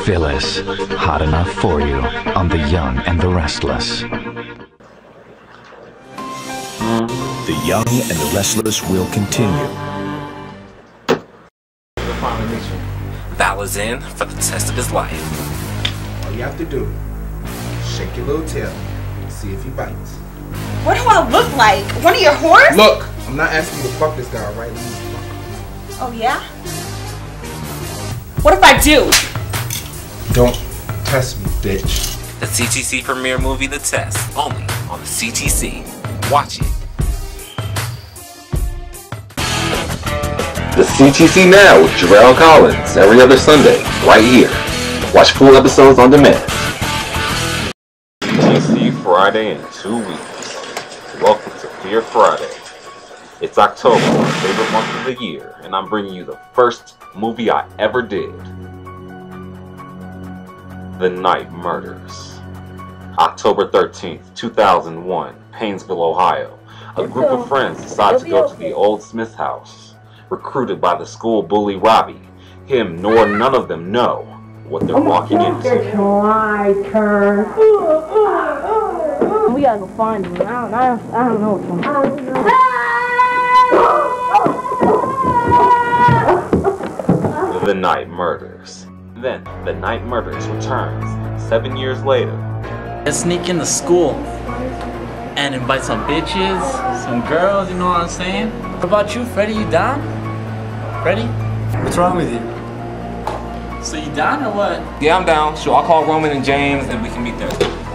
Phyllis, hot enough for you on The Young and the Restless. The Young and the Restless will continue. Val is in for the test of his life. All you have to do, shake your little tail, see if he bites. What do I look like? One of your whores? Look, I'm not asking you to fuck this guy, right? Oh yeah? What if I do? Don't test me, bitch. The CTC premiere movie The Test, only on the CTC. Watch it. The CTC Now with Jarrell Collins, every other Sunday, right here. Watch full episodes on demand. CTC Friday in 2 weeks. Welcome to Fear Friday. It's October, my favorite month of the year, and I'm bringing you the first movie I ever did. The Night Murders. October 13th, 2001, Painesville, Ohio. A group of friends decide to go to the old Smith house. Recruited by the school bully Robbie. Him nor none of them know what they're walking into. It's my turn. We gotta go find him. I don't know what's going on. The Night Murders. Then, The Night Murders returns 7 years later. Let's sneak into school and invite some bitches, some girls, you know what I'm saying? What about you, Freddie? You down? Freddie? What's wrong with you? So you down or what? Yeah, I'm down. Sure, I'll call Roman and James and we can meet there.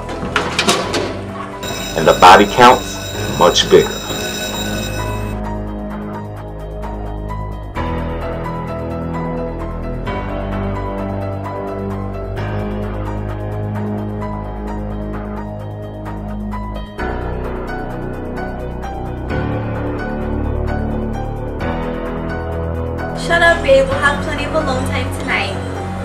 And the body count's much bigger. Shut up, babe. We'll have plenty of alone time tonight.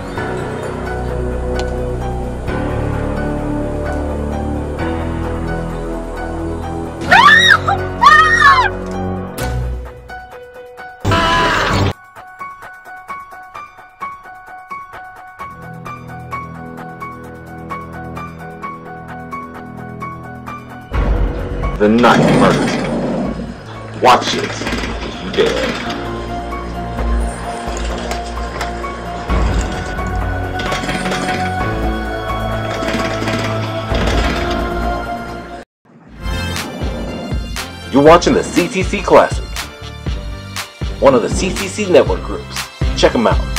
The Night Murders. Watch it if you dare. You're watching the CTC Classic, one of the CTC network groups. Check them out.